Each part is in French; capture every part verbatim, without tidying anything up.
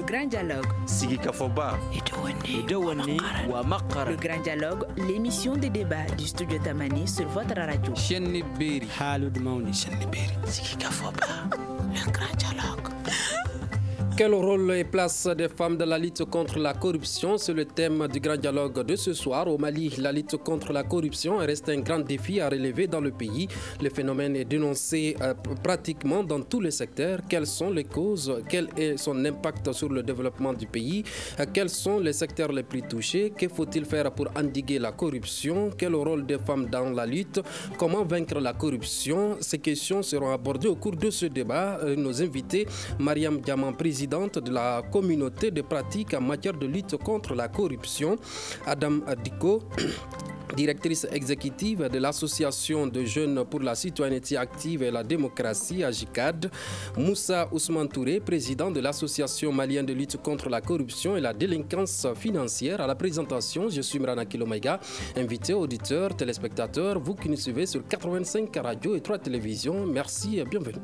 grand dialogue. Sigi Kafoba. Le grand dialogue, l'émission de débat du studio Tamani sur votre radio. Chenni Beri. Halud Mauni. Chenni Beri. Sigi Kafoba. Le grand dialogue. Quel rôle et place des femmes dans la lutte contre la corruption? C'est le thème du grand dialogue de ce soir. Au Mali, la lutte contre la corruption reste un grand défi à relever dans le pays. Le phénomène est dénoncé euh, pratiquement dans tous les secteurs. Quelles sont les causes? Quel est son impact sur le développement du pays? euh, Quels sont les secteurs les plus touchés? Que faut-il faire pour endiguer la corruption? Quel rôle des femmes dans la lutte? Comment vaincre la corruption? Ces questions seront abordées au cours de ce débat. Euh, nos invités, Mariam Diamant, présidente de la communauté de pratique en matière de lutte contre la corruption, Adam Diko, directrice exécutive de l'association de jeunes pour la citoyenneté active et la démocratie, A J C A D, Moussa Ousmane Touré, président de l'association malienne de lutte contre la corruption et la délinquance financière. À la présentation, je suis Mrana Kilomaïga, invité, auditeurs, téléspectateurs, vous qui nous suivez sur quatre-vingt-cinq radios et trois télévisions, merci et bienvenue.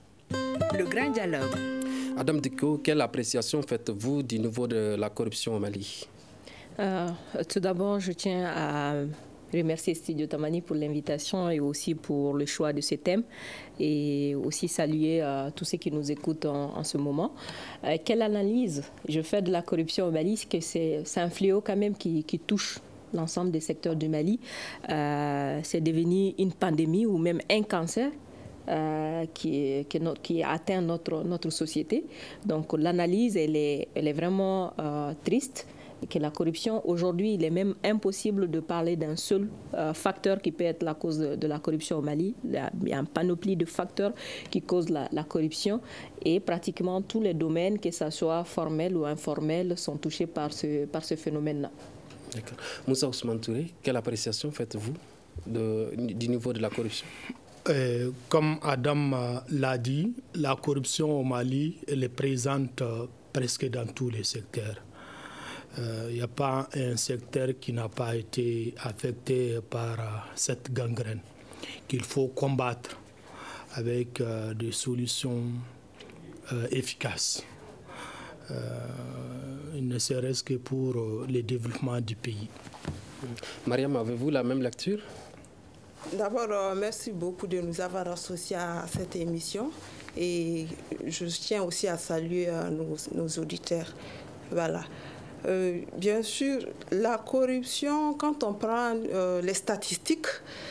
Le grand dialogue. Adam Diko, quelle appréciation faites-vous du niveau de la corruption au Mali? euh, Tout d'abord, je tiens à remercier Studio Tamani pour l'invitation et aussi pour le choix de ce thème et aussi saluer euh, tous ceux qui nous écoutent en, en ce moment. Euh, quelle analyse je fais de la corruption au Mali? C'est que c'est un fléau quand même qui, qui touche l'ensemble des secteurs du Mali. Euh, c'est devenu une pandémie ou même un cancer. Euh, qui, qui, qui atteint notre, notre société. Donc l'analyse, elle est, elle est vraiment euh, triste. Et que la corruption, aujourd'hui, il est même impossible de parler d'un seul euh, facteur qui peut être la cause de, de la corruption au Mali. Il y a une panoplie de facteurs qui causent la, la corruption et pratiquement tous les domaines, que ce soit formel ou informel, sont touchés par ce, par ce phénomène-là. D'accord. Moussa Ousmane Touré, quelle appréciation faites-vous du niveau de la corruption? Euh, comme Adam euh, l'a dit, la corruption au Mali, elle est présente euh, presque dans tous les secteurs. Il euh, n'y a pas un secteur qui n'a pas été affecté par euh, cette gangrène qu'il faut combattre avec euh, des solutions euh, efficaces, euh, ne serait-ce que pour euh, le développement du pays. Mariam, avez-vous la même lecture? D'abord, euh, merci beaucoup de nous avoir associés à cette émission et je tiens aussi à saluer euh, nos, nos auditeurs. Voilà. Euh, bien sûr, la corruption, quand on prend euh, les statistiques,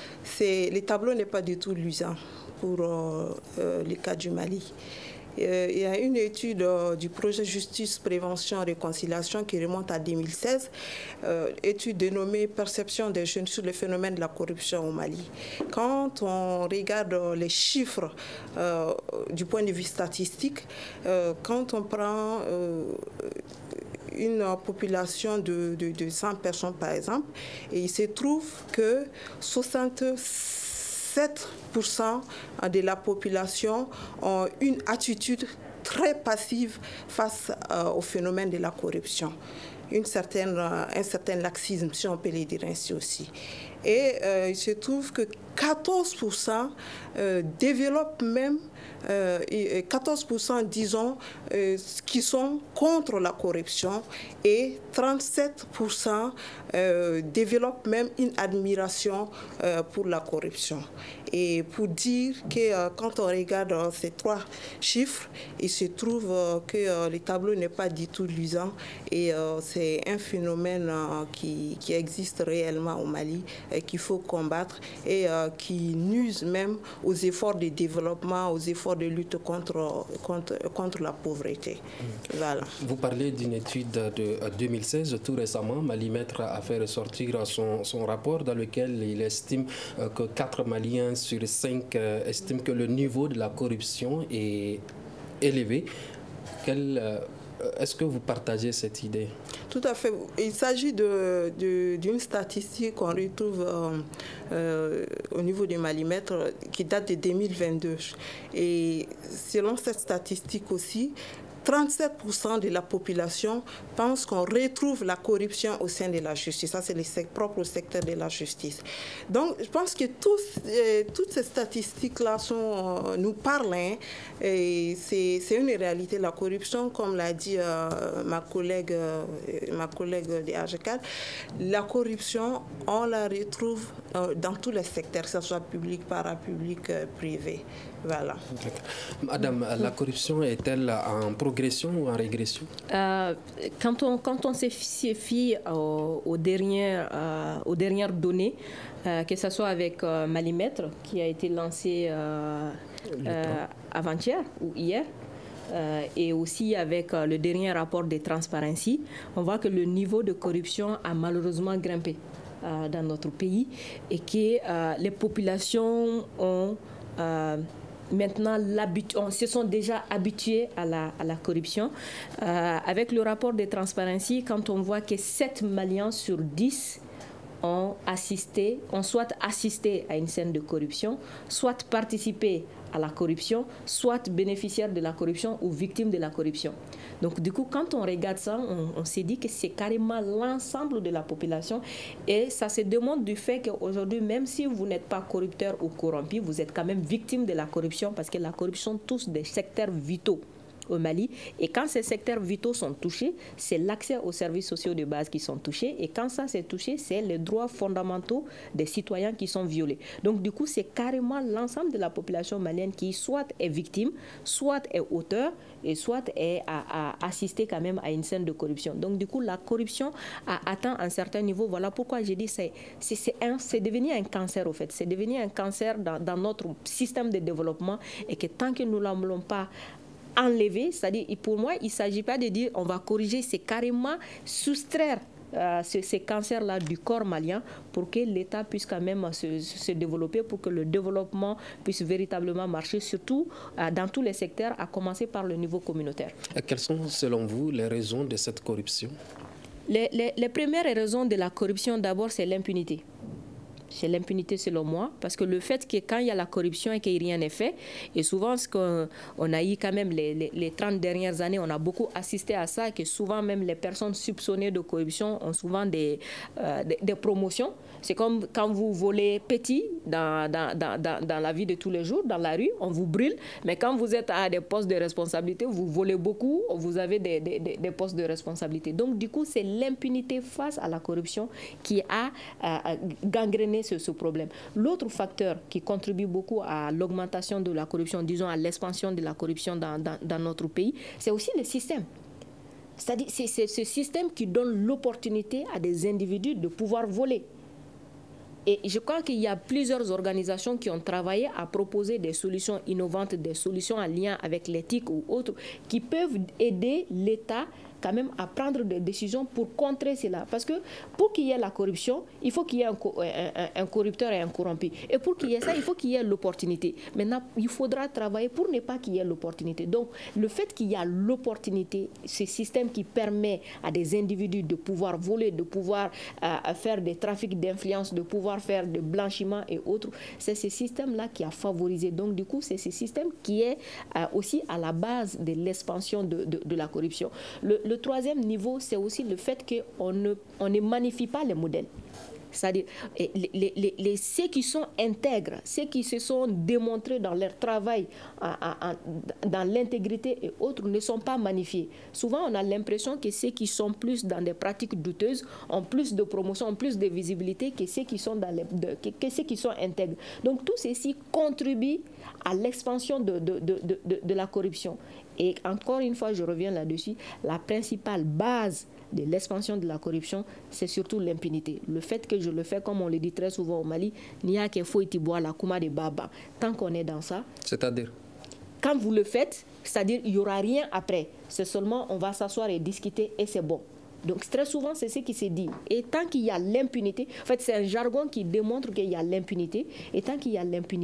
les tableaux n'est pas du tout luisant pour euh, euh, le cas du Mali. Euh, il y a une étude euh, du projet Justice, Prévention, Réconciliation qui remonte à deux mille seize, euh, étude dénommée Perception des jeunes sur le phénomène de la corruption au Mali. Quand on regarde euh, les chiffres euh, du point de vue statistique, euh, quand on prend euh, une population de, de, de cent personnes par exemple, et il se trouve que soixante-sept pour cent de la population ont une attitude très passive face euh, au phénomène de la corruption. Une certaine, euh, un certain laxisme, si on peut le dire ainsi aussi. Et euh, il se trouve que quatorze pour cent euh, développent même, euh, et quatorze pour cent disons, euh, qui sont contre la corruption et trente-sept pour cent euh, développent même une admiration euh, pour la corruption. Et pour dire que euh, quand on regarde euh, ces trois chiffres, il se trouve euh, que euh, le tableau n'est pas du tout luisant et euh, c'est un phénomène euh, qui, qui existe réellement au Mali et qu'il faut combattre et euh, qui nuise même aux efforts de développement, aux efforts de lutte contre, contre, contre la pauvreté. Mmh. Voilà. Vous parlez d'une étude de deux mille seize, tout récemment, Malimètre a fait ressortir son, son rapport dans lequel il estime euh, que quatre Maliens sur cinq euh, estiment que le niveau de la corruption est élevé. Quel, euh, est-ce que vous partagez cette idée? Tout à fait. Il s'agit de, de, d'une statistique qu'on retrouve euh, euh, au niveau du Malimètre qui date de deux mille vingt-deux. Et selon cette statistique aussi, trente-sept pour cent de la population pense qu'on retrouve la corruption au sein de la justice. Ça, c'est le propre au secteur de la justice. Donc, je pense que tous, euh, toutes ces statistiques-là sont, euh, nous parlent. Hein, et c'est, c'est une réalité. La corruption, comme l'a dit euh, ma collègue, euh, ma collègue de A G quatre, la corruption, on la retrouve euh, dans tous les secteurs, que ce soit public, parapublic, euh, privé. Voilà. Madame, la corruption est-elle en progression ou en régression? euh, Quand on, quand on se fie aux, aux, dernières, euh, aux dernières données, euh, que ce soit avec euh, Malimètre, qui a été lancé euh, euh, avant-hier ou hier, Euh, et aussi avec euh, le dernier rapport de Transparency, on voit que le niveau de corruption a malheureusement grimpé euh, dans notre pays et que euh, les populations ont euh, maintenant on se sont déjà habitués à la, à la corruption. Euh, avec le rapport de Transparency, quand on voit que sept Maliens sur dix ont assisté, ont soit assisté à une scène de corruption, soit participé à la corruption, soit bénéficiaire de la corruption ou victime de la corruption. Donc du coup, quand on regarde ça, on, on s'est dit que c'est carrément l'ensemble de la population et ça se démontre du fait qu'aujourd'hui, même si vous n'êtes pas corrupteur ou corrompu, vous êtes quand même victime de la corruption parce que la corruption touche des secteurs vitaux au Mali. Et quand ces secteurs vitaux sont touchés, c'est l'accès aux services sociaux de base qui sont touchés. Et quand ça c'est touché, c'est les droits fondamentaux des citoyens qui sont violés. Donc du coup, c'est carrément l'ensemble de la population malienne qui soit est victime, soit est auteur et soit est à, à assister quand même à une scène de corruption. Donc du coup, la corruption a atteint un certain niveau. Voilà pourquoi j'ai dit c'est c'est c'est un, c'est devenu un cancer au fait. C'est devenu un cancer dans, dans notre système de développement et que tant que nous ne l'avons pas enlever, c'est-à-dire pour moi, il ne s'agit pas de dire on va corriger, c'est carrément soustraire euh, ces, ces cancers-là du corps malien pour que l'État puisse quand même se, se développer, pour que le développement puisse véritablement marcher, surtout euh, dans tous les secteurs, à commencer par le niveau communautaire. Et quelles sont, selon vous, les raisons de cette corruption? les, les, les premières raisons de la corruption, d'abord, c'est l'impunité. C'est l'impunité selon moi, parce que le fait que quand il y a la corruption et que rien n'est fait, et souvent ce qu'on on a eu quand même les, les, les trente dernières années, on a beaucoup assisté à ça, que souvent même les personnes soupçonnées de corruption ont souvent des, euh, des, des promotions. C'est comme quand vous volez petit dans, dans, dans, dans, dans la vie de tous les jours, dans la rue, on vous brûle, mais quand vous êtes à des postes de responsabilité, vous volez beaucoup, vous avez des, des, des postes de responsabilité. Donc du coup, c'est l'impunité face à la corruption qui a euh, gangréné Ce, ce problème. L'autre facteur qui contribue beaucoup à l'augmentation de la corruption, disons à l'expansion de la corruption dans, dans, dans notre pays, c'est aussi le système. C'est-à-dire c'est, c'est ce système qui donne l'opportunité à des individus de pouvoir voler. Et je crois qu'il y a plusieurs organisations qui ont travaillé à proposer des solutions innovantes, des solutions en lien avec l'éthique ou autres, qui peuvent aider l'État quand même à prendre des décisions pour contrer cela. Parce que pour qu'il y ait la corruption, il faut qu'il y ait un, un, un corrupteur et un corrompu. Et pour qu'il y ait ça, il faut qu'il y ait l'opportunité. Maintenant, il faudra travailler pour ne pas qu'il y ait l'opportunité. Donc, le fait qu'il y a l'opportunité, ce système qui permet à des individus de pouvoir voler, de pouvoir euh, faire des trafics d'influence, de pouvoir faire de blanchiment et autres, c'est ce système-là qui a favorisé. Donc, du coup, c'est ce système qui est euh, aussi à la base de l'expansion de, de, de la corruption. Le, le troisième niveau, c'est aussi le fait qu'on ne, on ne magnifie pas les modèles. C'est-à-dire, les, les, les, ceux qui sont intègres, ceux qui se sont démontrés dans leur travail, à, à, dans l'intégrité et autres, ne sont pas magnifiés. Souvent, on a l'impression que ceux qui sont plus dans des pratiques douteuses ont plus de promotion, ont plus de visibilité que ceux qui sont, dans les, de, que, que ceux qui sont intègres. Donc, tout ceci contribue à l'expansion de, de, de, de, de la corruption. Et encore une fois, je reviens là-dessus, la principale base de l'expansion de la corruption, c'est surtout l'impunité. Le fait que je le fais, comme on le dit très souvent au Mali, n'y a que faut boire la kuma de baba. Tant qu'on est dans ça. C'est-à-dire? Quand vous le faites, c'est-à-dire il n'y aura rien après. C'est seulement on va s'asseoir et discuter et c'est bon. Donc très souvent, c'est ce qui se dit. Et tant qu'il y a l'impunité, en fait, c'est un jargon qui démontre qu'il y a l'impunité. Et tant qu'il y a l'impunité,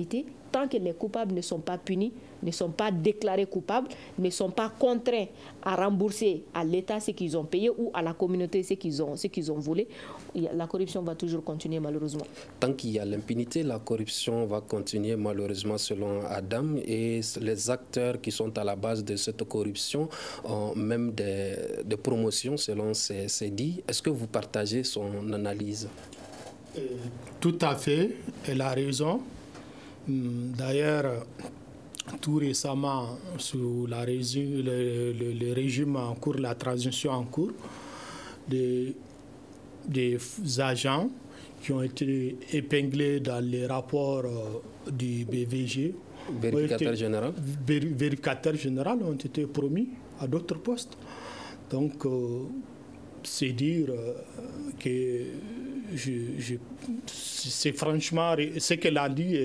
tant que les coupables ne sont pas punis, ne sont pas déclarés coupables, ne sont pas contraints à rembourser à l'État ce qu'ils ont payé ou à la communauté ce qu'ils ont, ce qu'ils ont volé, la corruption va toujours continuer malheureusement. Tant qu'il y a l'impunité, la corruption va continuer malheureusement selon Adam, et les acteurs qui sont à la base de cette corruption ont même des, des promotions selon ces dits. Est-ce que vous partagez son analyse? euh, Tout à fait, elle a raison. D'ailleurs, tout récemment, sous la régime, le, le, le régime en cours, la transition en cours, des, des agents qui ont été épinglés dans les rapports euh, du B V G, vérificateur général, vérificateurs généraux ont été promis à d'autres postes. Donc, euh, c'est dire euh, que je, je, c'est franchement, ce qu'elle a dit,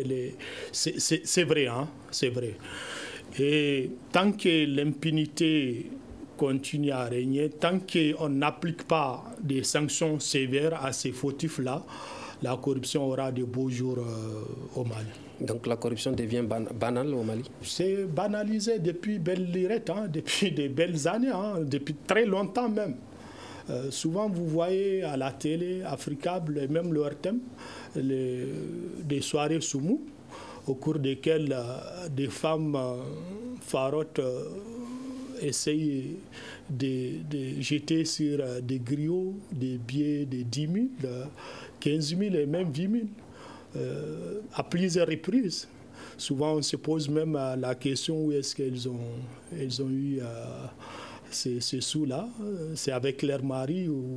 c'est vrai, hein, c'est vrai. Et tant que l'impunité continue à régner, tant qu'on n'applique pas des sanctions sévères à ces fautifs-là, la corruption aura de beaux jours euh, au Mali. Donc la corruption devient ban banale au Mali? C'est banalisé depuis belle lurette, hein, depuis de belles années, hein, depuis très longtemps même. Euh, souvent, vous voyez à la télé, Africable, et même leur thème, les, des soirées soumou, au cours desquelles euh, des femmes euh, farotes euh, essayent de, de jeter sur euh, des griots des billets de dix mille, de quinze mille et même dix mille, euh, à plusieurs reprises. Souvent, on se pose même euh, la question où est-ce qu'elles ont, elles ont eu... Euh, Ces, ces sous-là, c'est avec leur mari ou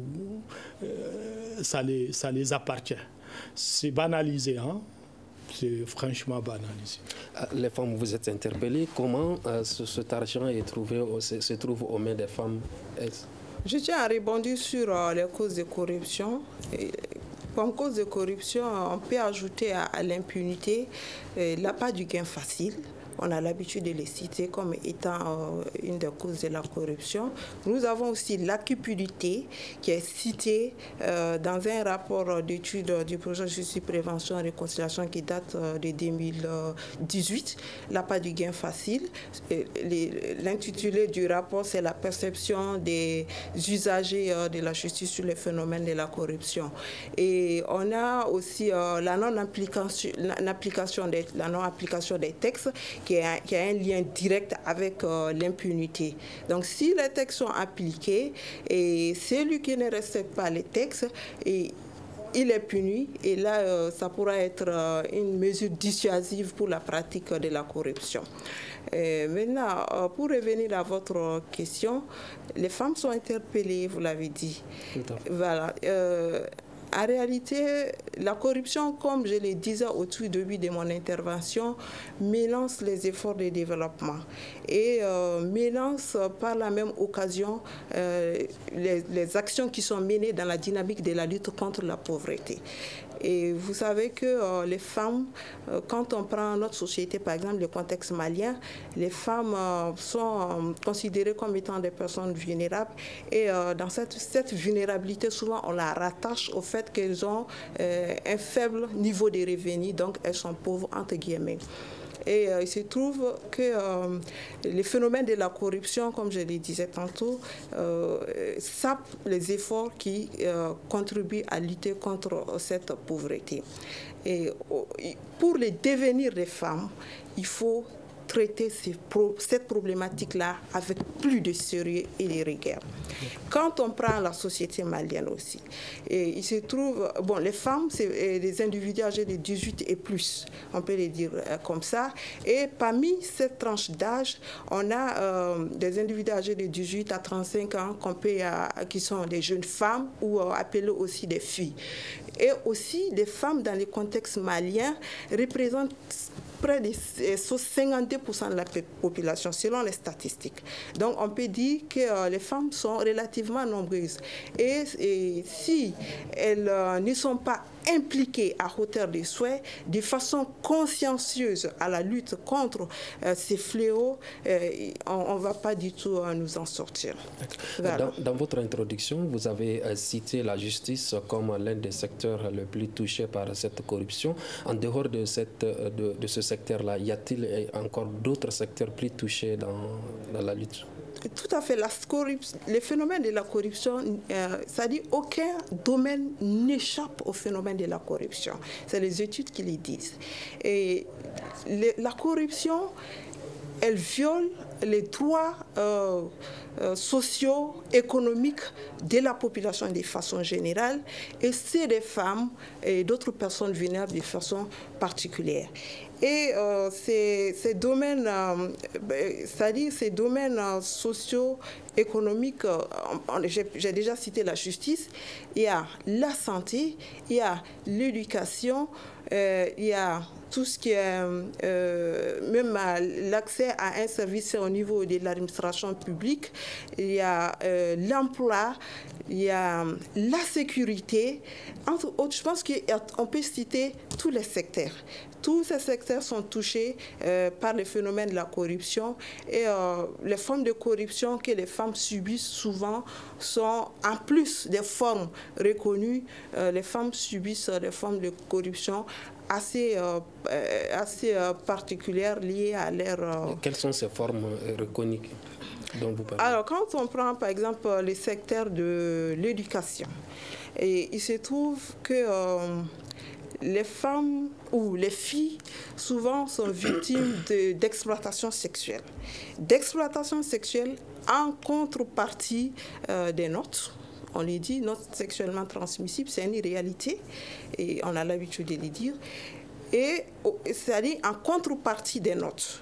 euh, ça, les, ça les appartient. C'est banalisé, hein? C'est franchement banalisé. Les femmes, vous êtes interpellées. Comment euh, ce, cet argent est trouvé, se, se trouve aux mains des femmes? Je tiens à rebondir sur euh, les causes de corruption. Et, comme cause de corruption, on peut ajouter à, à l'impunité euh, l'appât du gain facile. On a l'habitude de les citer comme étant euh, une des causes de la corruption. Nous avons aussi l'accupidité qui est citée euh, dans un rapport d'étude du projet Justice, Prévention et Réconciliation qui date euh, de deux mille dix-huit, l'appât du gain facile. L'intitulé du rapport, c'est la perception des usagers euh, de la justice sur les phénomènes de la corruption. Et on a aussi euh, la non-application des, la non-application des textes qui a, qui a un lien direct avec euh, l'impunité. Donc, si les textes sont appliqués et celui qui ne respecte pas les textes, et il est puni, et là, euh, ça pourra être euh, une mesure dissuasive pour la pratique de la corruption. Et maintenant, euh, pour revenir à votre question, les femmes sont interpellées, vous l'avez dit. Voilà. Euh, En réalité, la corruption, comme je le disais au tout début de mon intervention, mélange les efforts de développement et euh, mélange par la même occasion euh, les, les actions qui sont menées dans la dynamique de la lutte contre la pauvreté. Et vous savez que euh, les femmes, euh, quand on prend notre société, par exemple le contexte malien, les femmes euh, sont euh, considérées comme étant des personnes vulnérables. Et euh, dans cette, cette vulnérabilité, souvent on la rattache au fait qu'elles ont euh, un faible niveau de revenus, donc elles sont pauvres entre guillemets. Et euh, il se trouve que euh, les phénomènes de la corruption, comme je le disais tantôt, euh, sapent les efforts qui euh, contribuent à lutter contre cette pauvreté. Et pour le devenir des femmes, il faut traiter ces pro cette problématique-là avec plus de sérieux et de rigueur. Quand on prend la société malienne aussi, et il se trouve, bon, les femmes, c'est des individus âgés de dix-huit et plus, on peut les dire euh, comme ça, et parmi cette tranche d'âge, on a euh, des individus âgés de dix-huit à trente-cinq ans qu'on peut, euh, qui sont des jeunes femmes ou euh, appelées aussi des filles. Et aussi, des femmes dans les contextes maliens représentent près de cinquante-deux pour cent de la population, selon les statistiques. Donc, on peut dire que euh, les femmes sont relativement nombreuses. Et, et si elles euh, ne sont pas impliquées à hauteur des souhaits, de façon consciencieuse à la lutte contre euh, ces fléaux, euh, on ne va pas du tout euh, nous en sortir. Voilà. Dans, dans votre introduction, vous avez euh, cité la justice comme l'un des secteurs le plus touchés par cette corruption. En dehors de, cette, de, de ce secteur-là, y a-t-il encore d'autres secteurs plus touchés dans, dans la lutte? Tout à fait. La les phénomènes de la corruption, euh, ça dit aucun domaine n'échappe au phénomène de la corruption. C'est les études qui le disent. Et les, la corruption, elle viole les droits euh, euh, sociaux, économiques de la population de façon générale, et c'est des femmes et d'autres personnes vulnérables de façon particulière. Et euh, ces, ces domaines, euh, c'est-à-dire ces domaines euh, sociaux, économiques, euh, j'ai déjà cité la justice, il y a la santé, il y a l'éducation, euh, il y a tout ce qui est, euh, même l'accès à un service au niveau de l'administration publique, il y a euh, l'emploi, il y a la sécurité. Entre autres, je pense qu'on peut citer tous les secteurs. Tous ces secteurs sont touchés euh, par le phénomène de la corruption, et euh, les formes de corruption que les femmes subissent souvent sont, en plus des formes reconnues, euh, les femmes subissent des formes de corruption assez, euh, assez euh, particulières liées à leur... Euh... Quelles sont ces formes reconnues dont vous parlez? Alors, quand on prend par exemple le secteur de l'éducation, et il se trouve que euh, les femmes ou les filles souvent sont victimes d'exploitation sexuelle. D'exploitation sexuelle en contrepartie euh, des notes. On les dit, notes sexuellement transmissibles, c'est une réalité et on a l'habitude de les dire. Et c'est-à-dire en contrepartie des notes.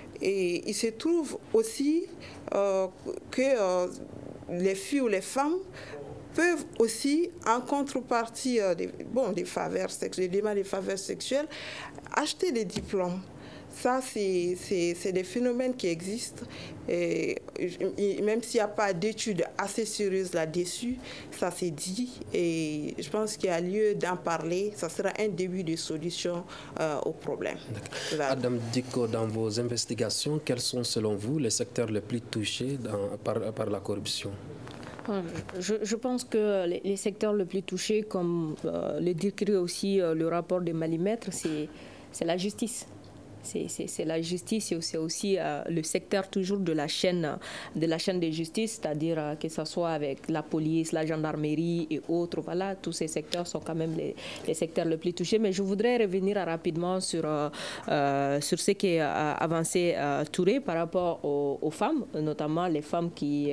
Et il se trouve aussi euh, que euh, les filles ou les femmes peuvent aussi, en contrepartie euh, des, bon, des faveurs sexuelles, des demandes de faveurs sexuelles, acheter des diplômes. Ça, c'est des phénomènes qui existent. Et, et même s'il n'y a pas d'études assez sérieuses là-dessus, ça s'est dit. Et je pense qu'il y a lieu d'en parler. Ça sera un début de solution euh, au problème. Voilà. Adam Dicko, dans vos investigations, quels sont selon vous les secteurs les plus touchés dans, par, par la corruption? Je, je pense que les, les secteurs les plus touchés, comme euh, le décrit aussi euh, le rapport de Malimètre, c'est la justice. C'est la justice et c'est aussi euh, le secteur toujours de la chaîne de la chaîne de justice, c'est-à-dire euh, que ce soit avec la police, la gendarmerie et autres. Voilà, tous ces secteurs sont quand même les, les secteurs les plus touchés. Mais je voudrais revenir rapidement sur, euh, euh, sur ce qui a avancé euh, Touré par rapport aux, aux femmes, notamment les femmes qui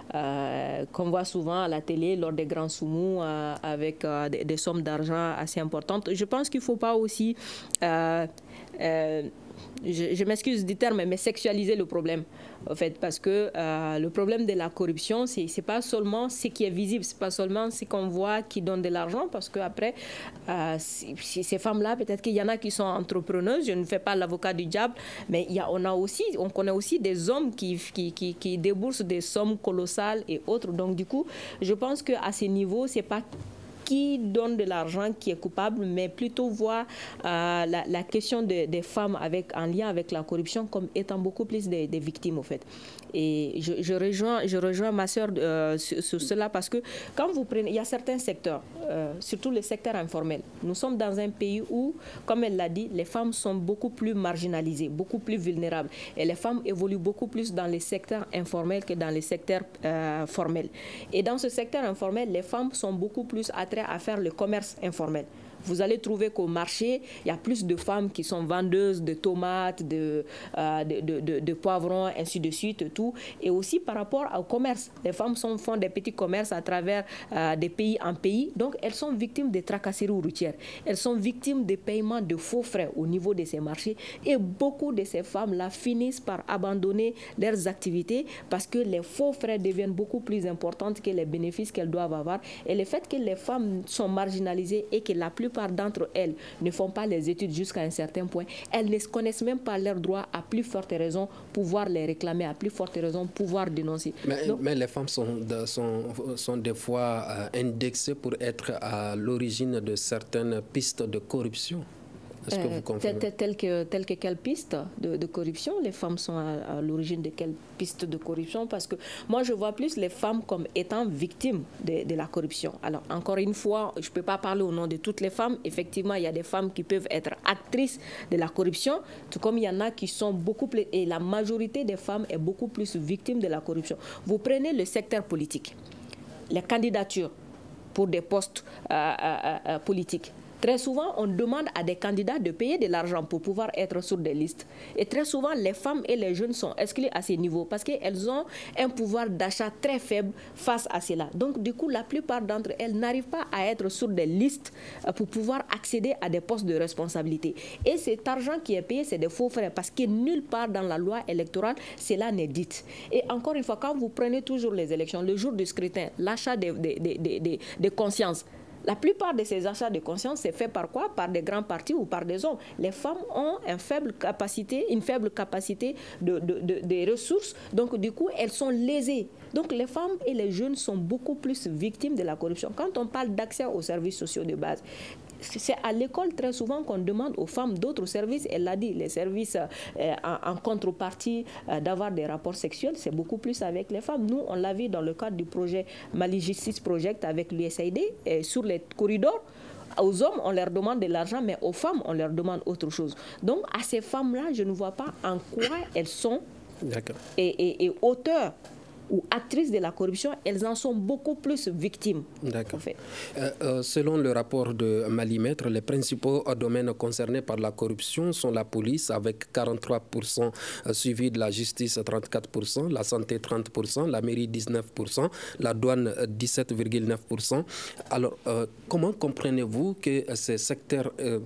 euh, qu'on voit souvent à la télé lors des grands soumous euh, avec euh, des, des sommes d'argent assez importantes. Je pense qu'il ne faut pas aussi... Euh, euh, je, je m'excuse du terme, mais sexualiser le problème, en fait, parce que euh, le problème de la corruption, c'est c'est pas seulement ce qui est visible, c'est pas seulement ce qu'on voit qui donne de l'argent, parce que après, euh, ces femmes-là, peut-être qu'il y en a qui sont entrepreneuses. Je ne fais pas l'avocat du diable, mais il y a, on a aussi, on connaît aussi des hommes qui qui, qui qui déboursent des sommes colossales et autres. Donc du coup, je pense que à ce niveau, c'est pas qui donne de l'argent qui est coupable, mais plutôt voir euh, la, la question de, des femmes avec, en lien avec la corruption comme étant beaucoup plus des, des victimes, au fait. Et je, je, rejoins, je rejoins ma sœur euh, sur, sur cela, parce que quand vous prenez, il y a certains secteurs, euh, surtout le secteur informel. Nous sommes dans un pays où, comme elle l'a dit, les femmes sont beaucoup plus marginalisées, beaucoup plus vulnérables. Et les femmes évoluent beaucoup plus dans les secteurs informels que dans les secteurs euh, formels. Et dans ce secteur informel, les femmes sont beaucoup plus attirées à faire le commerce informel. Vous allez trouver qu'au marché, il y a plus de femmes qui sont vendeuses de tomates, de, euh, de, de, de, de poivrons, ainsi de suite, tout. Et aussi par rapport au commerce. Les femmes sont, font des petits commerces à travers euh, des pays en pays. Donc, elles sont victimes de tracasseries routières. Elles sont victimes de paiements de faux frais au niveau de ces marchés. Et beaucoup de ces femmes-là finissent par abandonner leurs activités parce que les faux frais deviennent beaucoup plus importants que les bénéfices qu'elles doivent avoir. Et le fait que les femmes sont marginalisées et que la plupart plupart d'entre elles ne font pas les études jusqu'à un certain point. Elles ne connaissent même pas leurs droits, à plus forte raison pouvoir les réclamer, à plus forte raison pouvoir dénoncer. Mais, Donc, mais les femmes sont, de, sont, sont des fois euh, indexées pour être à l'origine de certaines pistes de corruption. Est-ce que vous confirmez? Telle tel que, tel que quelle piste de, de corruption? Les femmes sont à, à l'origine de quelle piste de corruption? Parce que moi, je vois plus les femmes comme étant victimes de, de la corruption. Alors, encore une fois, je ne peux pas parler au nom de toutes les femmes. Effectivement, il y a des femmes qui peuvent être actrices de la corruption, tout comme il y en a qui sont beaucoup plus... Et la majorité des femmes est beaucoup plus victime de la corruption. Vous prenez le secteur politique, les candidatures pour des postes euh, euh, euh, politiques. Très souvent, on demande à des candidats de payer de l'argent pour pouvoir être sur des listes. Et très souvent, les femmes et les jeunes sont exclus à ces niveaux parce qu'elles ont un pouvoir d'achat très faible face à cela. Donc, du coup, la plupart d'entre elles n'arrivent pas à être sur des listes pour pouvoir accéder à des postes de responsabilité. Et cet argent qui est payé, c'est des faux frais parce que nulle part dans la loi électorale, cela n'est dit. Et encore une fois, quand vous prenez toujours les élections, le jour du scrutin, l'achat des, des, des, des, des, des consciences, la plupart de ces achats de conscience, c'est fait par quoi? Par des grands partis ou par des hommes. Les femmes ont une faible capacité, une faible capacité de, de, de, de ressources. Donc, du coup, elles sont lésées. Donc, les femmes et les jeunes sont beaucoup plus victimes de la corruption. Quand on parle d'accès aux services sociaux de base, c'est à l'école très souvent qu'on demande aux femmes d'autres services. Elle l'a dit, les services euh, en, en contrepartie euh, d'avoir des rapports sexuels, c'est beaucoup plus avec les femmes. Nous, on l'a vu dans le cadre du projet Mali Justice Project avec l'U S A I D, et sur les corridors. Aux hommes, on leur demande de l'argent, mais aux femmes, on leur demande autre chose. Donc, à ces femmes-là, je ne vois pas en quoi elles sont et, et, et auteurs ou actrices de la corruption, elles en sont beaucoup plus victimes. D'accord. En fait. euh, euh, selon le rapport de Malimètre, les principaux domaines concernés par la corruption sont la police avec quarante-trois pour cent, suivi de la justice trente-quatre pour cent, la santé trente pour cent, la mairie dix-neuf pour cent, la douane dix-sept virgule neuf pour cent. Alors, euh, comment comprenez-vous que ces secteurs, euh,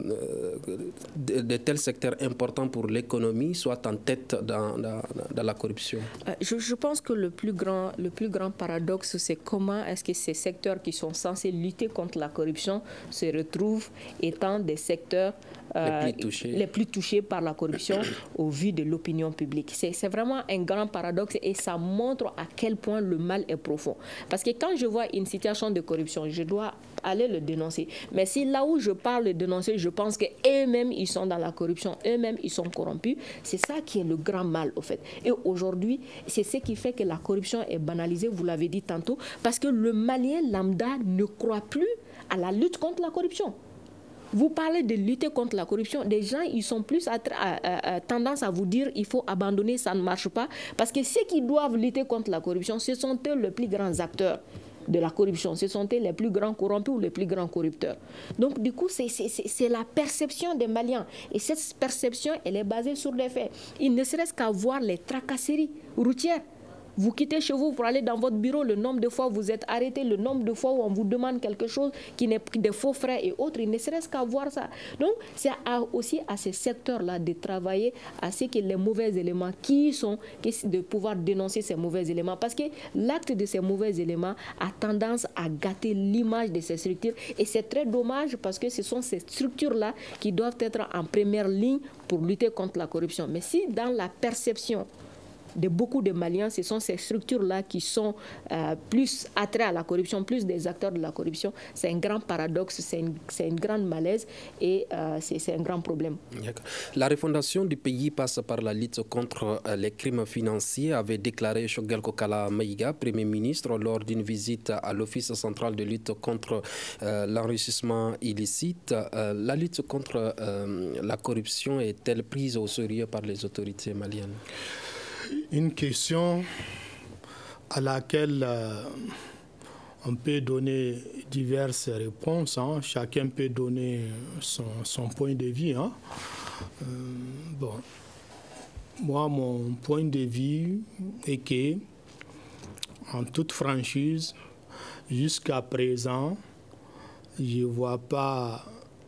de, de tels secteurs importants pour l'économie soient en tête dans, dans, dans la corruption? euh, je, je pense que le plus Grand, le plus grand paradoxe, c'est comment est-ce que ces secteurs qui sont censés lutter contre la corruption se retrouvent étant des secteurs euh, les, plus touchés. les plus touchés par la corruption au vu de l'opinion publique. C'est vraiment un grand paradoxe et ça montre à quel point le mal est profond. Parce que quand je vois une situation de corruption, je dois aller le dénoncer. Mais si là où je parle de dénoncer, je pense qu'eux-mêmes, ils sont dans la corruption, eux-mêmes, ils sont corrompus, c'est ça qui est le grand mal, au fait. Et aujourd'hui, c'est ce qui fait que la corruption est banalisée, vous l'avez dit tantôt, parce que le Malien lambda ne croit plus à la lutte contre la corruption. Vous parlez de lutter contre la corruption, des gens, ils sont plus à, à, à, tendance à vous dire il faut abandonner, ça ne marche pas, parce que ceux qui doivent lutter contre la corruption, ce sont eux les plus grands acteurs de la corruption. Ce sont eux les plus grands corrompus ou les plus grands corrupteurs. Donc, du coup, c'est la perception des Maliens. Et cette perception, elle est basée sur des faits. Il ne serait-ce qu'à voir les tracasseries routières. Vous quittez chez vous pour aller dans votre bureau, le nombre de fois où vous êtes arrêté, le nombre de fois où on vous demande quelque chose qui n'est que des faux frais et autres, il ne serait-ce qu'à voir ça. Donc, c'est aussi à ces secteurs-là de travailler à ce que les mauvais éléments qui sont, de pouvoir dénoncer ces mauvais éléments. Parce que l'acte de ces mauvais éléments a tendance à gâter l'image de ces structures. Et c'est très dommage parce que ce sont ces structures-là qui doivent être en première ligne pour lutter contre la corruption. Mais si dans la perception de beaucoup de Maliens, ce sont ces structures-là qui sont euh, plus attraits à la corruption, plus des acteurs de la corruption. C'est un grand paradoxe, c'est une, une grande malaise et euh, c'est un grand problème. La refondation du pays passe par la lutte contre euh, les crimes financiers, avait déclaré Choguel Kokala Maïga, Premier ministre, lors d'une visite à l'Office central de lutte contre euh, l'enrichissement illicite. Euh, la lutte contre euh, la corruption est-elle prise au sérieux par les autorités maliennes? Une question à laquelle euh, on peut donner diverses réponses. Hein. Chacun peut donner son, son point de vue. Hein. Euh, bon. Moi, mon point de vue est que, en toute franchise, jusqu'à présent, je ne vois pas,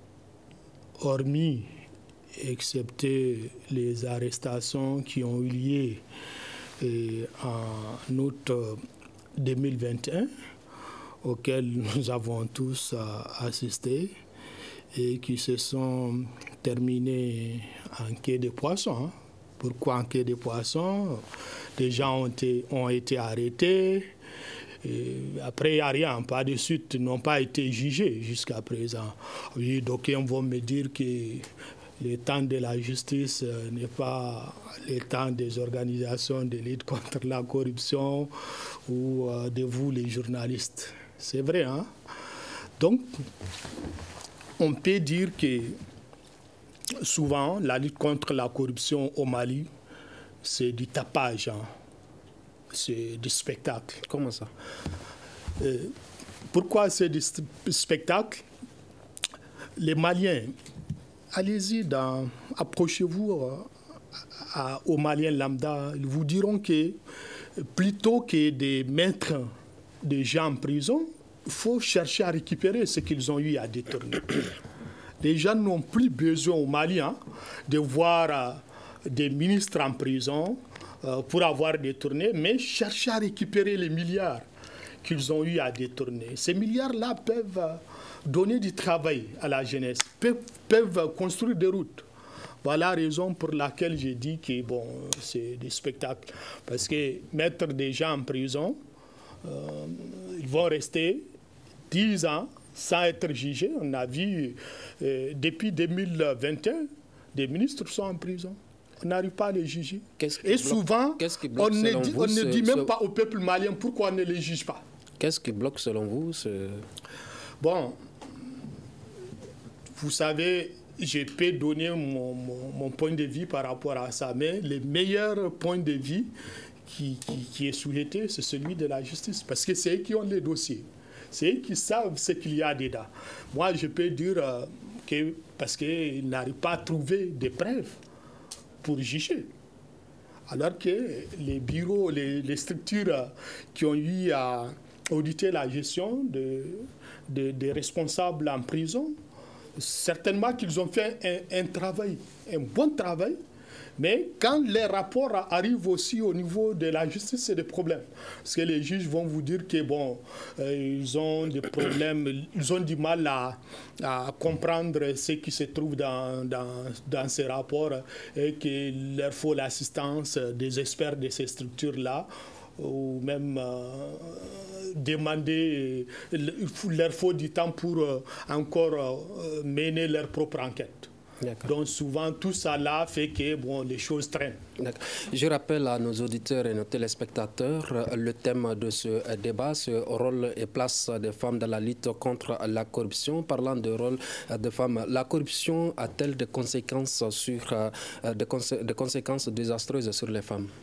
hormis excepté les arrestations qui ont eu lieu et en août deux mille vingt et un, auxquelles nous avons tous euh, assisté, et qui se sont terminées en quai de poisson. Hein. Pourquoi en quai de poisson? Des gens ont été, ont été arrêtés. Et après, il n'y a rien. Pas de suite, n'ont pas été jugés jusqu'à présent. Oui, d'aucuns vont me dire que le temps de la justice n'est pas le temps des organisations de lutte contre la corruption ou de vous, les journalistes. C'est vrai, hein? Donc, on peut dire que souvent, la lutte contre la corruption au Mali, c'est du tapage, hein? C'est du spectacle. Comment ça? euh, Pourquoi c'est du spectacle? Les Maliens, allez-y, approchez-vous aux Maliens lambda, ils vous diront que plutôt que de mettre des gens en prison, il faut chercher à récupérer ce qu'ils ont eu à détourner. Les gens n'ont plus besoin au Mali hein, de voir euh, des ministres en prison euh, pour avoir détourné, mais chercher à récupérer les milliards qu'ils ont eu à détourner. Ces milliards-là peuvent euh, donner du travail à la jeunesse, peuvent, peuvent construire des routes. Voilà la raison pour laquelle j'ai dit que bon, c'est des spectacles. Parce que mettre des gens en prison, euh, ils vont rester dix ans sans être jugés. On a vu, euh, depuis deux mille vingt et un, des ministres sont en prison. On n'arrive pas à les juger. Et souvent, on ne dit, on ne dit même pas au peuple malien pourquoi on ne les juge pas. Qu'est-ce qui bloque selon vous ce... Bon, vous savez, je peux donner mon, mon, mon point de vue par rapport à ça, mais le meilleur point de vue qui, qui, qui est souhaité, c'est celui de la justice. Parce que c'est eux qui ont les dossiers. C'est eux qui savent ce qu'il y a dedans. Moi, je peux dire euh, que parce qu'ils n'arrivent pas à trouver des preuves pour juger. Alors que les bureaux, les, les structures qui ont eu à auditer la gestion de, de, des responsables en prison, certainement qu'ils ont fait un, un travail, un bon travail, mais quand les rapports arrivent aussi au niveau de la justice, c'est des problèmes. Parce que les juges vont vous dire que bon, euh, ils ont des problèmes, ils ont du mal à, à comprendre ce qui se trouve dans, dans, dans ces rapports et qu'il leur faut l'assistance des experts de ces structures-là, ou même euh, demander, il leur faut du temps pour euh, encore euh, mener leur propre enquête. Donc souvent, tout ça là fait que bon, les choses traînent. Je rappelle à nos auditeurs et nos téléspectateurs le thème de ce débat, ce rôle et place des femmes dans la lutte contre la corruption. Parlant de rôle des femmes, la corruption a-t-elle des conséquences, sur, des, consé des conséquences désastreuses sur les femmes?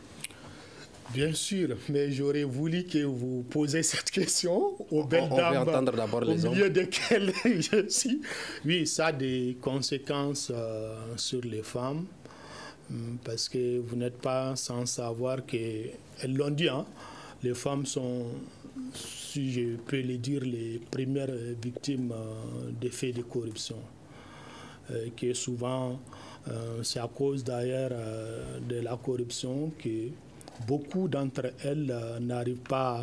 Bien sûr, mais j'aurais voulu que vous posiez cette question aux belles on, on dames entendre d'abord les au milieu desquelles je suis. Oui, ça a des conséquences euh, sur les femmes, parce que vous n'êtes pas sans savoir qu'elles l'ont dit, hein, les femmes sont, si je peux le dire, les premières victimes euh, des faits de corruption. Euh, que souvent, euh, c'est à cause d'ailleurs euh, de la corruption que beaucoup d'entre elles euh, n'arrivent pas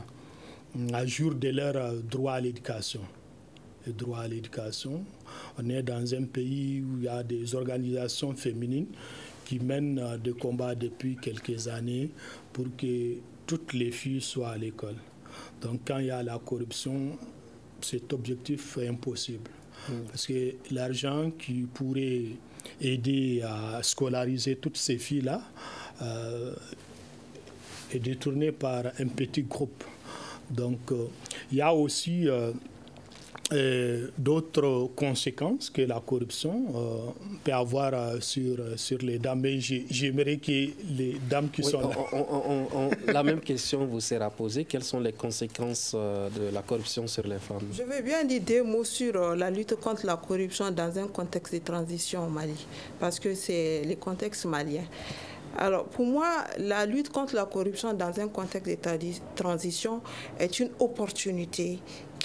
à jour de leur euh, droit à l'éducation. Le droit à l'éducation, on est dans un pays où il y a des organisations féminines qui mènent euh, des combats depuis quelques années pour que toutes les filles soient à l'école. Donc quand il y a la corruption, cet objectif est impossible. Mmh. Parce que l'argent qui pourrait aider à scolariser toutes ces filles-là, euh, est détourné par un petit groupe. Donc, euh, il y a aussi euh, euh, d'autres conséquences que la corruption euh, peut avoir euh, sur, sur les dames. Mais j'aimerais que les dames qui oui, sont là... On, on, on, la même question vous sera posée. Quelles sont les conséquences de la corruption sur les femmes? Je veux bien dire deux mots sur la lutte contre la corruption dans un contexte de transition au Mali, parce que c'est le contexte malien. Alors, pour moi, la lutte contre la corruption dans un contexte de transition est une opportunité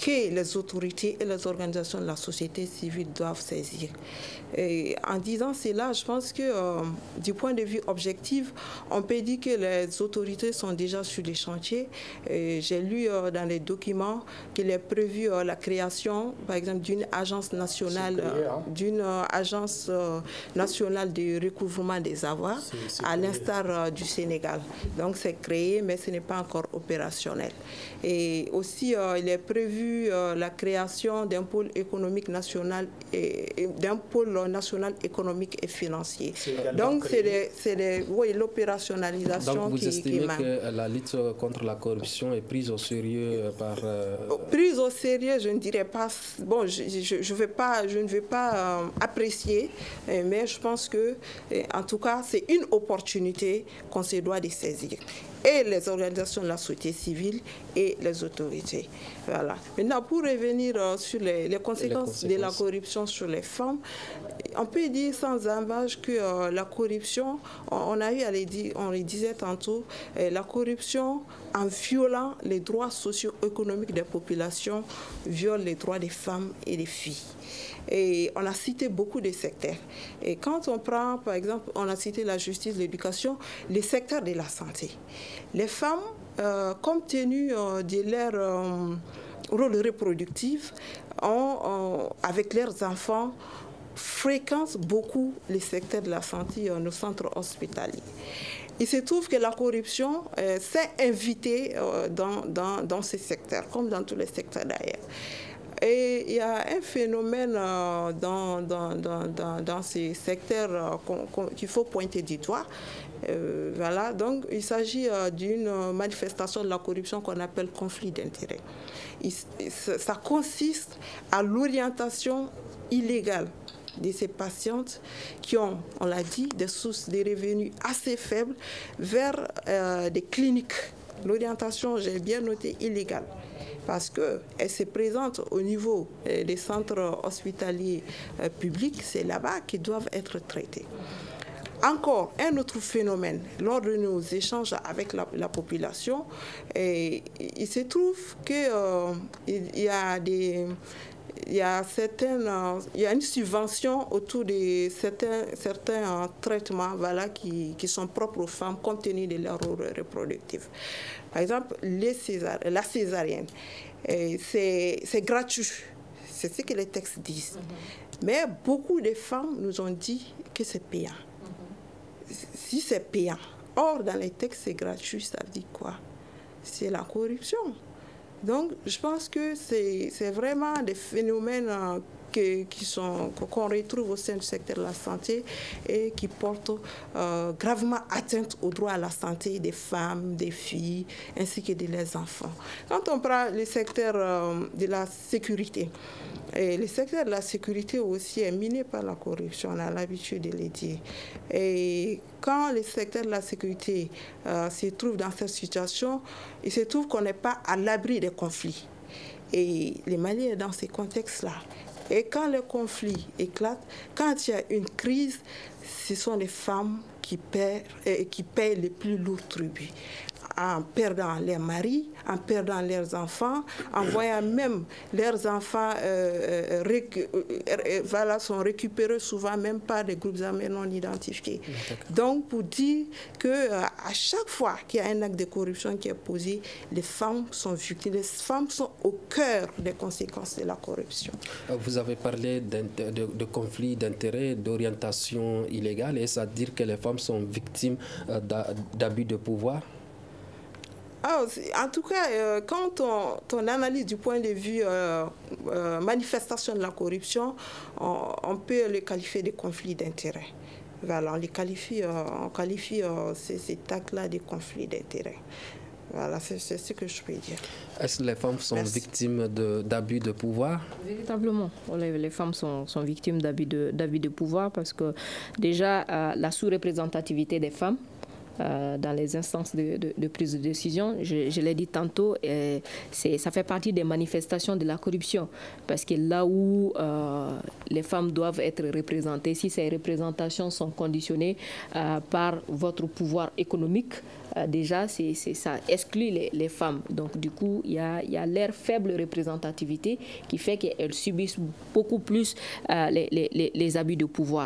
que les autorités et les organisations de la société civile doivent saisir. Et en disant cela, je pense que euh, du point de vue objectif, on peut dire que les autorités sont déjà sur les chantiers. J'ai lu euh, dans les documents qu'il est prévu euh, la création, par exemple, d'une agence nationale, créé, hein. d'une euh, agence euh, nationale de recouvrement des avoirs, à l'instar euh, du Sénégal. Donc c'est créé, mais ce n'est pas encore opérationnel. Et aussi, euh, il est prévu euh, la création d'un pôle économique national et, et d'un pôle national économique et financier. Donc, c'est oui, l'opérationnalisation qui Donc, vous qui, estimez qui que la lutte contre la corruption est prise au sérieux par... Euh... Prise au sérieux, je ne dirais pas... Bon, je, je, je, vais pas, je ne vais pas euh, apprécier, mais je pense que, en tout cas, c'est une opportunité qu'on se doit de saisir. Et les organisations de la société civile et les autorités. Voilà. Maintenant, pour revenir euh, sur les, les, conséquences les conséquences de la corruption sur les femmes, on peut dire sans embâche que euh, la corruption, on, on a eu à les dire, on le disait tantôt, euh, la corruption, en violant les droits socio-économiques des populations, viole les droits des femmes et des filles. Et on a cité beaucoup de secteurs. Et quand on prend, par exemple, on a cité la justice, l'éducation, les secteurs de la santé. Les femmes, euh, compte tenu euh, de leur euh, rôle reproductif, ont, euh, avec leurs enfants, fréquentent beaucoup les secteurs de la santé, euh, nos centres hospitaliers. Il se trouve que la corruption euh, s'est invitée euh, dans, dans, dans ces secteurs, comme dans tous les secteurs d'ailleurs. Et il y a un phénomène euh, dans, dans, dans, dans, dans ces secteurs euh, qu'on, qu'on, qu'il faut pointer du doigt. Euh, voilà. Donc, il s'agit euh, d'une manifestation de la corruption qu'on appelle conflit d'intérêts. Il, ça consiste à l'orientation illégale de ces patientes qui ont, on l'a dit, des sources de revenus assez faibles vers euh, des cliniques. L'orientation, j'ai bien noté, illégale. Parce qu'elle se présente au niveau des centres hospitaliers publics, c'est là-bas qu'ils doivent être traités. Encore un autre phénomène, lors de nos échanges avec la, la population, et, il se trouve qu'il euh, y a des... Il y a certaines, il y a une subvention autour de certains, certains traitements voilà, qui, qui sont propres aux femmes compte tenu de leur rôle reproductif. Par exemple, les césar, la césarienne, c'est, c'est gratuit. C'est ce que les textes disent. Mm-hmm. Mais beaucoup de femmes nous ont dit que c'est payant. Mm-hmm. Si c'est payant, or dans les textes c'est gratuit, ça veut dire quoi? C'est la corruption. Donc, je pense que c'est, c'est vraiment des phénomènes euh, que, qui sont, qu'on retrouve au sein du secteur de la santé et qui portent euh, gravement atteinte au droit à la santé des femmes, des filles, ainsi que de leurs enfants. Quand on prend le secteur euh, de la sécurité, et le secteur de la sécurité aussi est miné par la corruption, on a l'habitude de le dire. Et quand le secteur de la sécurité euh, se trouve dans cette situation, il se trouve qu'on n'est pas à l'abri des conflits. Et les Maliens dans ces contextes-là. Et quand le conflit éclate, quand il y a une crise, ce sont les femmes qui paient, euh, qui paient les plus lourds tributs. En perdant leurs maris, en perdant leurs enfants, en voyant même leurs enfants euh, récu- euh, voilà, sont récupérés souvent même par des groupes armés non identifiés. Donc, pour dire qu'à euh, chaque fois qu'il y a un acte de corruption qui est posé, les femmes sont victimes, les femmes sont au cœur des conséquences de la corruption. Vous avez parlé de, de conflits d'intérêts, d'orientation illégale, et ça veut dire que les femmes sont victimes euh, d'abus de pouvoir? Ah, en tout cas, euh, quand on, on analyse du point de vue euh, euh, manifestation de la corruption, on, on peut le qualifier de conflit d'intérêts. Voilà, on les qualifie, euh, on qualifie euh, ces, ces actes-là de conflit d'intérêts. Voilà, c'est, c'est ce que je peux dire. Est-ce que les femmes sont Merci. victimes de, d'abus de pouvoir? Véritablement, les, les femmes sont, sont victimes d'abus de, d'abus de pouvoir parce que déjà, euh, la sous-représentativité des femmes euh, dans les instances de, de, de prise de décision. Je, je l'ai dit tantôt, euh, ça fait partie des manifestations de la corruption. Parce que là où euh, les femmes doivent être représentées, si ces représentations sont conditionnées euh, par votre pouvoir économique, euh, déjà, c'est, c'est, ça exclut les, les femmes. Donc, du coup, il y a, y a leur faible représentativité qui fait qu'elles subissent beaucoup plus euh, les, les, les abus de pouvoir.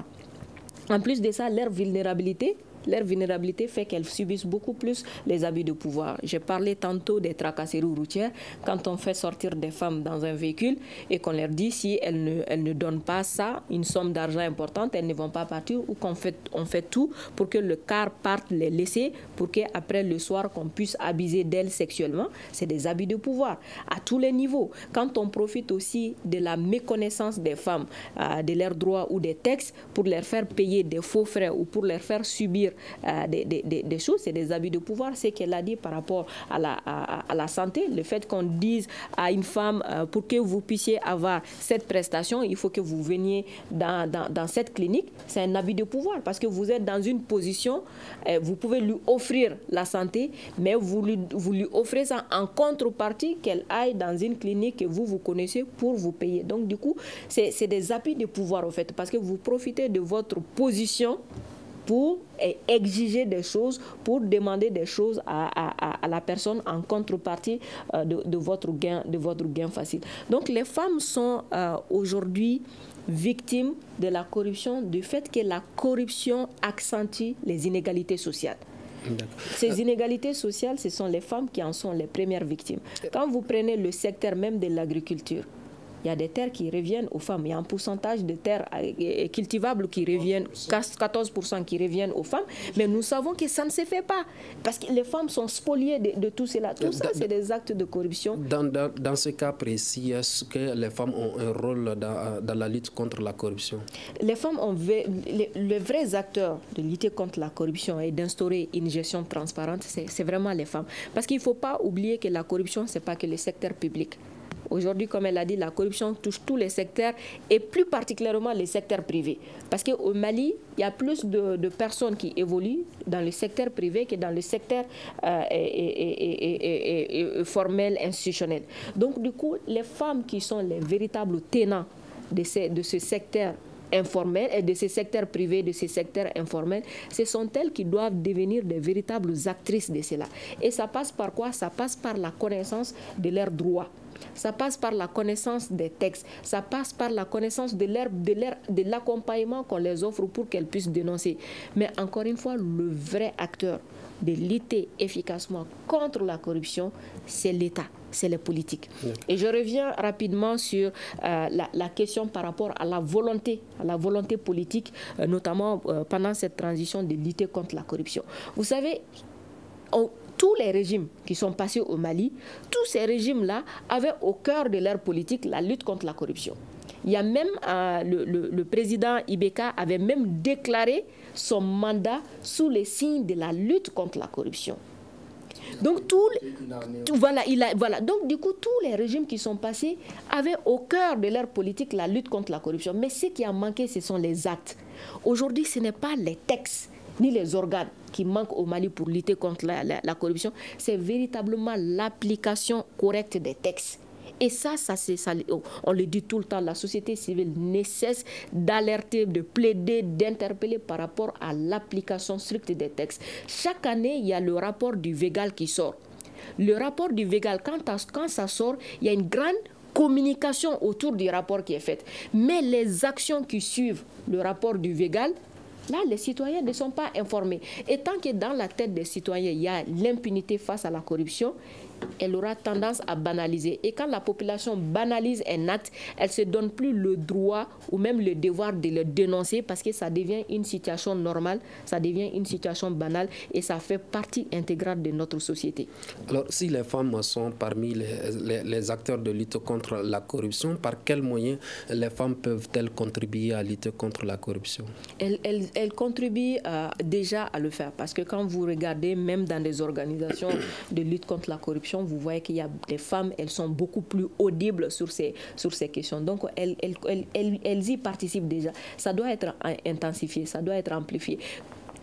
En plus de ça, leur vulnérabilité, leur vulnérabilité fait qu'elles subissent beaucoup plus les abus de pouvoir. J'ai parlé tantôt des tracasseries routières. Quand on fait sortir des femmes dans un véhicule et qu'on leur dit si elles ne, elles ne donnent pas ça, une somme d'argent importante, elles ne vont pas partir, ou qu'on fait, on fait tout pour que le car parte les laisser, pour qu'après le soir, qu'on puisse abuser d'elles sexuellement. C'est des abus de pouvoir à tous les niveaux. Quand on profite aussi de la méconnaissance des femmes, euh, de leurs droits ou des textes, pour leur faire payer des faux frais ou pour leur faire subir Euh, des, des, des choses, c'est des abus de pouvoir. C'est qu'elle a dit par rapport à la, à, à la santé, le fait qu'on dise à une femme euh, pour que vous puissiez avoir cette prestation, il faut que vous veniez dans, dans, dans cette clinique, c'est un abus de pouvoir parce que vous êtes dans une position, euh, vous pouvez lui offrir la santé, mais vous lui, vous lui offrez ça en contrepartie qu'elle aille dans une clinique que vous, vous connaissez pour vous payer. Donc du coup, c'est, c'est des abus de pouvoir en fait, parce que vous profitez de votre position pour exiger des choses, pour demander des choses à, à, à la personne en contrepartie euh, de, de, votre gain, de votre gain facile. Donc les femmes sont euh, aujourd'hui victimes de la corruption, du fait que la corruption accentue les inégalités sociales. Ces inégalités sociales, ce sont les femmes qui en sont les premières victimes. Quand vous prenez le secteur même de l'agriculture, il y a des terres qui reviennent aux femmes. Il y a un pourcentage de terres cultivables qui reviennent, quatorze pour cent qui reviennent aux femmes. Mais nous savons que ça ne se fait pas. Parce que les femmes sont spoliées de, de tout cela. Tout ça, c'est des actes de corruption. Dans, dans, dans ce cas précis, est-ce que les femmes ont un rôle dans, dans la lutte contre la corruption? Les femmes ont... Les, les vrais acteurs de lutter contre la corruption et d'instaurer une gestion transparente, c'est vraiment les femmes. Parce qu'il ne faut pas oublier que la corruption, ce n'est pas que le secteur public. Aujourd'hui, comme elle a dit, la corruption touche tous les secteurs et plus particulièrement les secteurs privés. Parce qu'au Mali, il y a plus de, de personnes qui évoluent dans le secteur privé que dans le secteur euh, et, et, et, et, et formel, institutionnel. Donc, du coup, les femmes qui sont les véritables tenants de, ces, de ce secteur informel et de ces secteurs privés, de ces secteurs informels, ce sont elles qui doivent devenir des véritables actrices de cela. Et ça passe par quoi? Ça passe par la connaissance de leurs droits. Ça passe par la connaissance des textes, ça passe par la connaissance de leur, de leur, de l'accompagnement qu'on les offre pour qu'elles puissent dénoncer. Mais encore une fois, le vrai acteur de lutter efficacement contre la corruption, c'est l'État, c'est les politiques. Oui. Et je reviens rapidement sur euh, la, la question par rapport à la volonté, à la volonté politique, euh, notamment euh, pendant cette transition de lutter contre la corruption. Vous savez, on, tous les régimes qui sont passés au Mali, tous ces régimes-là avaient au cœur de leur politique la lutte contre la corruption. Il y a même, euh, le, le, le président Ibeka avait même déclaré son mandat sous les signes de la lutte contre la corruption. Donc, tout, tout, voilà, il a, voilà. Donc, du coup, tous les régimes qui sont passés avaient au cœur de leur politique la lutte contre la corruption. Mais ce qui a manqué, ce sont les actes. Aujourd'hui, ce n'est pas les textes ni les organes qui manquent au Mali pour lutter contre la, la, la corruption, c'est véritablement l'application correcte des textes. Et ça, ça, ça, on le dit tout le temps, la société civile ne cesse d'alerter, de plaider, d'interpeller par rapport à l'application stricte des textes. Chaque année, il y a le rapport du Végal qui sort. Le rapport du Végal, quand, quand ça sort, il y a une grande communication autour du rapport qui est faite. Mais les actions qui suivent le rapport du Végal, là, les citoyens ne sont pas informés. Et tant que dans la tête des citoyens, il y a l'impunité face à la corruption, elle aura tendance à banaliser. Et quand la population banalise un acte, elle ne se donne plus le droit ou même le devoir de le dénoncer parce que ça devient une situation normale, ça devient une situation banale et ça fait partie intégrale de notre société. Alors, si les femmes sont parmi les, les, les acteurs de lutte contre la corruption, par quels moyens les femmes peuvent-elles contribuer à lutter contre la corruption? Elles, elles, elles contribuent euh, déjà à le faire parce que quand vous regardez même dans des organisations de lutte contre la corruption, vous voyez qu'il y a des femmes, elles sont beaucoup plus audibles sur ces, sur ces questions. Donc, elles, elles, elles, elles, elles y participent déjà. Ça doit être intensifié, ça doit être amplifié.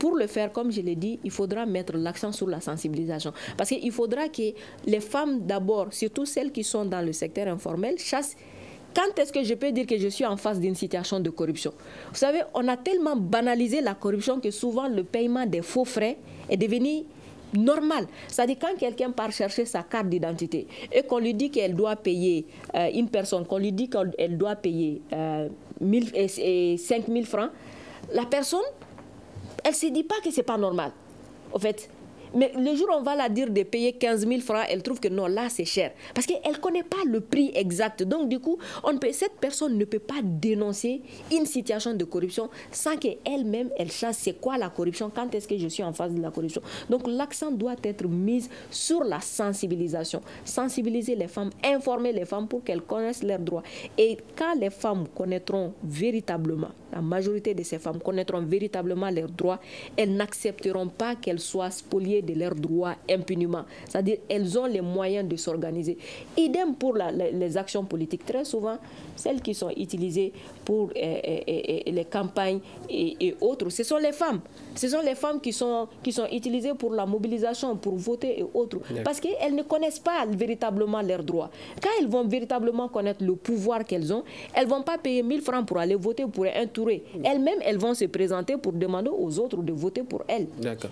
pour le faire, comme je l'ai dit, il faudra mettre l'accent sur la sensibilisation. Parce qu'il faudra que les femmes d'abord, surtout celles qui sont dans le secteur informel, chassent. Quand est-ce que je peux dire que je suis en face d'une situation de corruption? Vous savez, on a tellement banalisé la corruption que souvent le paiement des faux frais est devenu normal. C'est-à-dire quand quelqu'un part chercher sa carte d'identité et qu'on lui dit qu'elle doit payer, euh, une personne, qu'on lui dit qu'elle doit payer euh, mille, et cinq mille francs, la personne, elle ne se dit pas que ce n'est pas normal. En fait, mais le jour où on va la dire de payer quinze mille francs, elle trouve que non, là c'est cher. Parce qu'elle ne connaît pas le prix exact. Donc du coup, on peut, cette personne ne peut pas dénoncer une situation de corruption sans qu'elle-même, elle sache c'est quoi la corruption, quand est-ce que je suis en face de la corruption. Donc l'accent doit être mis sur la sensibilisation. Sensibiliser les femmes, informer les femmes pour qu'elles connaissent leurs droits. Et quand les femmes connaîtront véritablement, la majorité de ces femmes connaîtront véritablement leurs droits, elles n'accepteront pas qu'elles soient spoliées de leurs droits impunément. C'est-à-dire qu'elles ont les moyens de s'organiser. Idem pour la, les, les actions politiques. Très souvent, celles qui sont utilisées pour euh, euh, euh, les campagnes et, et autres, ce sont les femmes. Ce sont les femmes qui sont, qui sont utilisées pour la mobilisation, pour voter et autres. Parce qu'elles ne connaissent pas véritablement leurs droits. Quand elles vont véritablement connaître le pouvoir qu'elles ont, elles ne vont pas payer mille francs pour aller voter pour un touré. Elles-mêmes, elles vont se présenter pour demander aux autres de voter pour elles. D'accord.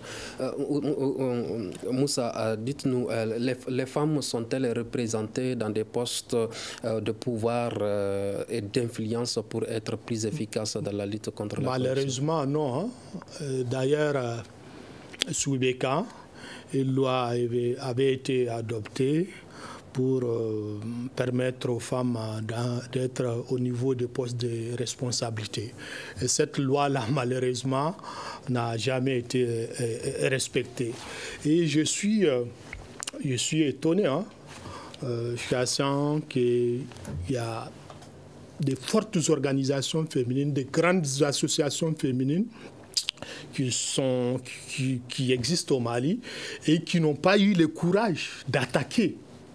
Euh, Moussa, euh, dites-nous, euh, les, les femmes sont-elles représentées dans des postes euh, de pouvoir euh, et d'influence pour être plus efficaces dans la lutte contre la corruption? Malheureusement, non. Hein. D'ailleurs, euh, sous Béka, une loi avait, avait été adoptée pour euh, permettre aux femmes d'être au niveau des postes de responsabilité. Et cette loi-là, malheureusement, n'a jamais été euh, respectée. Et je suis, euh, je suis étonné, hein, euh, sachant qu'il y a de fortes organisations féminines, de grandes associations féminines qui, sont, qui, qui existent au Mali et qui n'ont pas eu le courage d'attaquer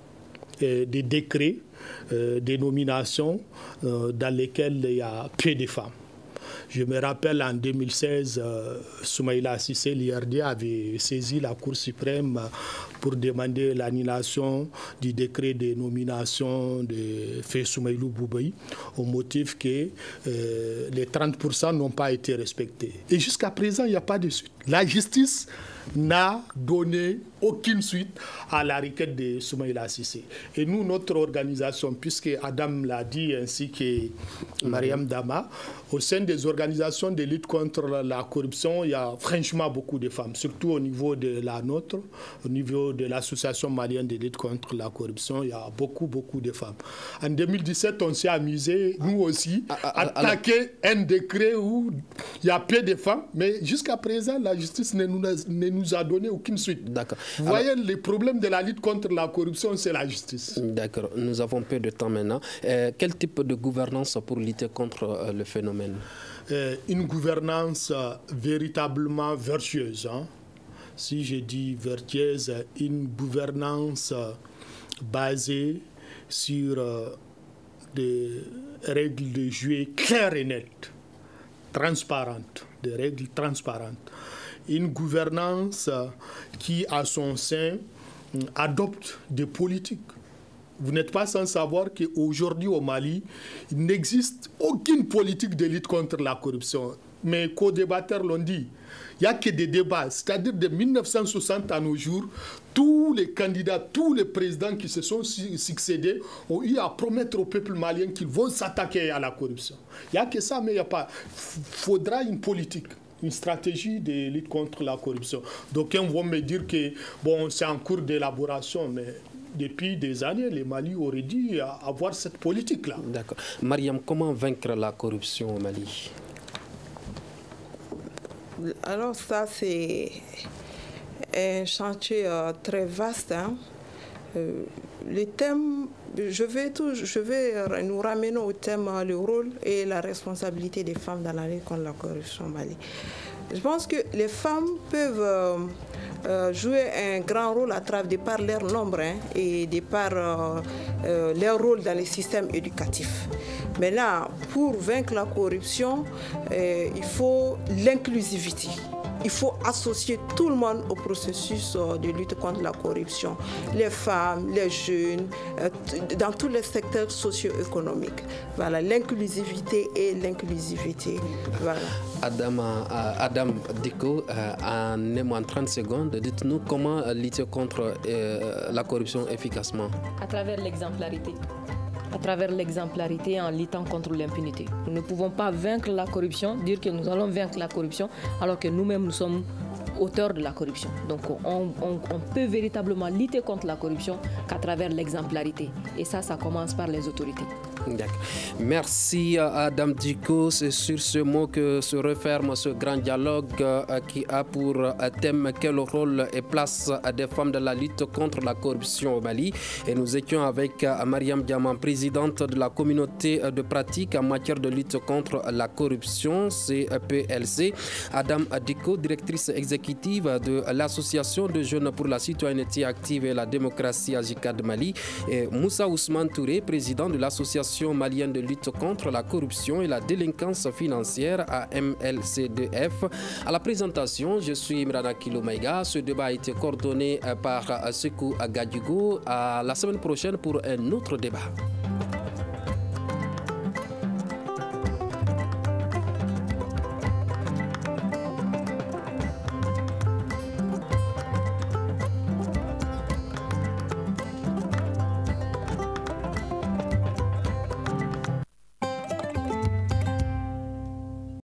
Euh, des décrets, euh, des nominations euh, dans lesquels il y a peu de femmes. Je me rappelle en deux mille seize, euh, Soumaïla Cissé, l'I R D, avait saisi la Cour suprême pour demander l'annulation du décret de nomination de Fé Soumaïlou Boubaï au motif que euh, les trente pour cent n'ont pas été respectés. Et jusqu'à présent, il n'y a pas de suite. La justice n'a donné aucune suite à la requête de Soumaïla Cissé. Et nous, notre organisation, puisque Adam l'a dit, ainsi que Mariam Dama, au sein des organisations de lutte contre la corruption, il y a franchement beaucoup de femmes, surtout au niveau de la nôtre, au niveau de l'association malienne de lutte contre la corruption, il y a beaucoup, beaucoup de femmes. En deux mille dix-sept, on s'est amusé, nous aussi, à attaquer un décret où il y a peu de femmes, mais jusqu'à présent, la justice ne nous a, ne nous a donné aucune suite. D'accord. Vous Alors, voyez, le problème de la lutte contre la corruption, c'est la justice. D'accord. Nous avons peu de temps maintenant. Euh, quel type de gouvernance pour lutter contre euh, le phénomène? euh, Une gouvernance euh, véritablement vertueuse. Hein. Si je dis vertueuse, une gouvernance euh, basée sur euh, des règles de jeu claires et nettes, transparentes, des règles transparentes. Une gouvernance qui, à son sein, adopte des politiques. Vous n'êtes pas sans savoir qu'aujourd'hui au Mali, il n'existe aucune politique de lutte contre la corruption. Mes co-débatteurs l'ont dit. Il n'y a que des débats. C'est-à-dire de mille neuf cent soixante à nos jours, tous les candidats, tous les présidents qui se sont succédés ont eu à promettre au peuple malien qu'ils vont s'attaquer à la corruption. Il n'y a que ça, mais il n'y a pas. Il faudra une politique, une stratégie de lutte contre la corruption. D'aucuns vont me dire que bon, c'est en cours d'élaboration, mais depuis des années, le Mali aurait dû avoir cette politique-là. D'accord. Mariam, comment vaincre la corruption au Mali? Alors ça, c'est un chantier euh, très vaste. Hein. Euh, les thèmes, je vais, tout, je vais nous ramener au thème euh, le rôle et la responsabilité des femmes dans la lutte contre la corruption au Mali. Je pense que les femmes peuvent euh, euh, jouer un grand rôle à travers de par leur nombre hein, et de par euh, euh, leur rôle dans les systèmes éducatifs. Mais là, pour vaincre la corruption, euh, il faut l'inclusivité. il faut associer tout le monde au processus de lutte contre la corruption. Les femmes, les jeunes, dans tous les secteurs socio-économiques. Voilà, l'inclusivité et l'inclusivité. Voilà. Adam, Adam Dicko, en moins trente secondes, dites-nous comment lutter contre la corruption efficacement. À travers l'exemplarité. À travers l'exemplarité en luttant contre l'impunité. Nous ne pouvons pas vaincre la corruption, dire que nous allons vaincre la corruption, alors que nous-mêmes nous sommes auteurs de la corruption. Donc on, on, on peut véritablement lutter contre la corruption qu'à travers l'exemplarité. Et ça, ça commence par les autorités. Merci Adam Dicko. C'est sur ce mot que se referme ce grand dialogue qui a pour thème quel rôle et place des femmes dans la lutte contre la corruption au Mali. Et nous étions avec Mariam Diamant, présidente de la communauté de pratique en matière de lutte contre la corruption, C P L C. Adam Dicko, directrice exécutive de l'association de jeunes pour la citoyenneté active et la démocratie Ajika de Mali. Et Moussa Ousmane Touré, président de l'association malienne de lutte contre la corruption et la délinquance financière à M L C D F. À la présentation, je suis Imrana Kilomaïga. Ce débat a été coordonné par Sekou Agadjugo. À la semaine prochaine pour un autre débat.